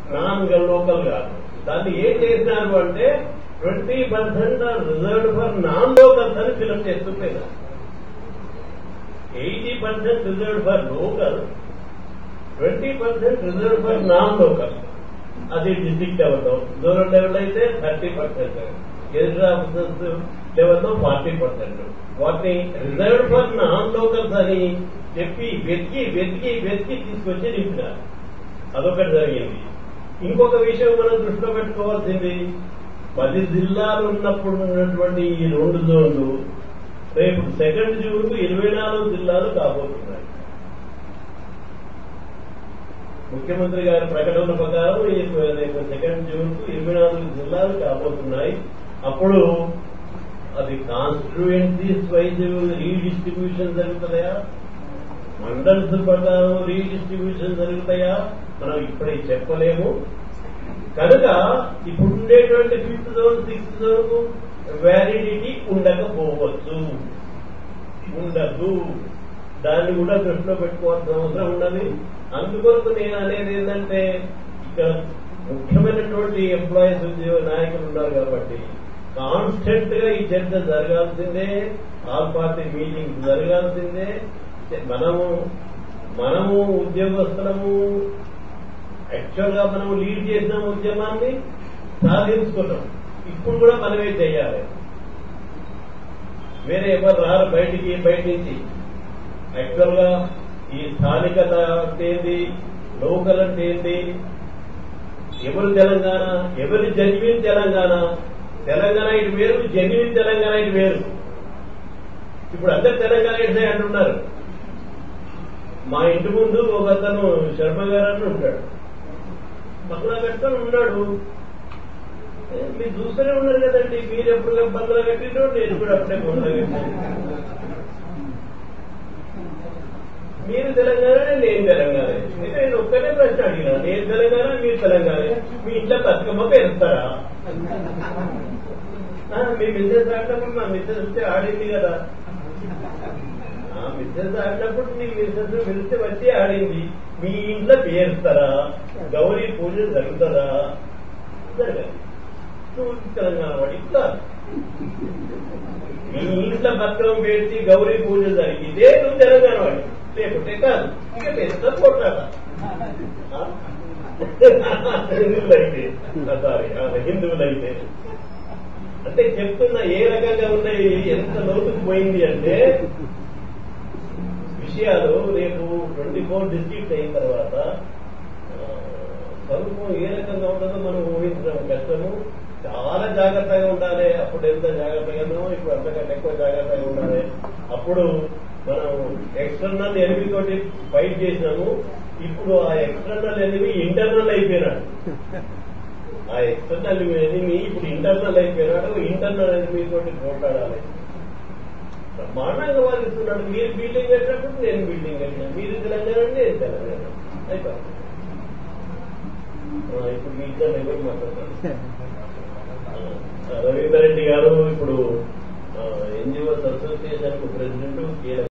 Non local కాదు. దాన్ని ఏం చేసినారు అంటే 20% రిజర్వ్డ్ ఫర్ నాన్ లోకల్స్ అని ఫిలప్ చేస్తున్నారు. 80% reserved for local, 20% reserved for non local. అది డిస్ట్రిక్ట్ లెవెల్లో, జోనల్ లెవెల్ అయితే 30%, గెజిటెడ్ ఆఫీసర్స్ లెవెల్లో 40%. వాటిని రిజర్వ్డ్ ఫర్ నాన్ లోకల్స్ అని చెప్పి వెతికి వెతికి వెతికి తీసుకొచ్చి నింపినారు. అదొకటి జరిగింది. ఇంకొక విషయం మనం దృష్టిలో పెట్టుకోవాల్సింది, 10 జిల్లాలు ఉన్నప్పుడు ఉన్నటువంటి ఈ 2 జోన్లు రేపు 2 జూన్కు 24 జిల్లాలు కాబోతున్నాయి. ముఖ్యమంత్రి గారి ప్రకటన ప్రకారం రేపు 2 జూన్కు 24 జిల్లాలు కాబోతున్నాయి. అప్పుడు అది కాన్స్టిట్యూయెన్సీస్ వైజ్ రీడిస్ట్రిబ్యూషన్ జరుగుతాయా, మండల్స్ ప్రకారం రీడిస్ట్రిబ్యూషన్ జరుగుతాయా, మనం ఇప్పుడే చెప్పలేము. కనుక ఇప్పుడు ఉండేటువంటి 5th zone 6th zone validity ఉండకపోవచ్చు, ఉండదు. దాన్ని కూడా దృష్టిలో పెట్టుకోవాల్సిన అవసరం ఉన్నది. అందుకొరకు నేను అనేది ఏంటంటే, ఇక్కడ ముఖ్యమైనటువంటి ఎంప్లాయీస్ ఉద్యోగ నాయకులు ఉన్నారు కాబట్టి కాన్స్టెంట్ గా ఈ చర్చ జరగాల్సిందే, ఆల్ పార్టీ మీటింగ్స్ జరగాల్సిందే. మనము ఉద్యోగస్తులము యాక్చువల్ గా మనం లీడ్ చేసిన ఉద్యమాన్ని సాధించుకున్నాం. ఇప్పుడు కూడా మనమే చేయాలి, వేరే ఎవరు రారు బయట నుంచి. యాక్చువల్ గా ఈ స్థానికత అంటే ఏంది, లోకల్ అంటే ఏంది, ఎవరు తెలంగాణ, ఎవరి జెన్యూన్ తెలంగాణ, తెలంగాణ ఇటు వేరు, జెన్యూన్ తెలంగాణ ఇటు వేరు. ఇప్పుడు అందరు తెలంగాణ ఇటు అంటున్నారు. మా ఇంటి ముందు ఒక అతను శర్మ గారు అని ఉంటాడు, బంగ్లా కట్టుకొని ఉన్నాడు. మీరు చూస్తూనే ఉన్నారు కదండి, మీరు ఎప్పుడు బంగ్లా కట్టినో నేను కూడా అప్పుడే బంగ్లా కట్టాను. మీరు తెలంగాణ, నేను తెలంగాణ. నేను ఒక్కటే ప్రశ్న అడిగినా, నేను తెలంగాణ, మీరు తెలంగాణ. మీ ఇంట్లో బతుకమ్మ పేరుస్తారా? మీ మిస్సెస్ ఆడినప్పుడు మా మిస్సెస్ వస్తే ఆడింది కదా, ఆ మిస్సెస్ ఆడినప్పుడు మీ మిస్సెస్ పిలిస్తే వచ్చి ఆడింది. మీ ఇంట్లో పేరుస్తారా? గౌరీ పూజ జరుగుతుందా? జరగదు. తెలంగాణ వాడి ఇట్లా మీ ఇంట్లో బతుకమ్మ పేర్చి గౌరీ పూజ జరిగితే నువ్వు తెలంగాణ వాడి, లేకుంటే కాదు. ఇక పెద్ద పోట్లాట హిందువులైతే, సారీ హిందువులైతే. అంటే చెప్తున్నా ఏ రకంగా ఉన్నాయి, ఎంత లోతుకు పోయింది అంటే విషయాలు. రేపు 24 డిస్ట్రిక్ట్ అయిన తర్వాత స్వరూపం ఏ రకంగా ఉంటుందో మనం ఊహించడం కష్టము. చాలా జాగ్రత్తగా ఉండాలి. అప్పుడు ఎంత జాగ్రత్తగానో ఇప్పుడు అంతకంటే ఎక్కువ జాగ్రత్తగా ఉండాలి. అప్పుడు మనం ఎక్స్టర్నల్ ఎనిమి తోటి ఫైట్ చేసినాము. ఇప్పుడు ఆ ఎక్స్టర్నల్ ఎనిమి ఇంటర్నల్ అయిపోయినాడు. ఆ ఎక్స్టర్నల్ ఎనిమి ఇప్పుడు ఇంటర్నల్ అయిపోయినాడు. ఇంటర్నల్ ఎనిమి తోటి పోట్లాడాలి. బ్రహ్మాండంగా వాదిస్తున్నాడు. మీరు బిల్డింగ్ కట్టినప్పుడు నేను బిల్డింగ్ కట్టినా, మీరు తెలంగాణ, నేను తెలంగాణ అయిపోయింది. ఇప్పుడు మీ ఇద్దరు ఎవరు మాట్లాడతారు? రవీందర్ రెడ్డి గారు ఇప్పుడు ఎన్జిఓస్ అసోసియేషన్ ప్రెసిడెంట్,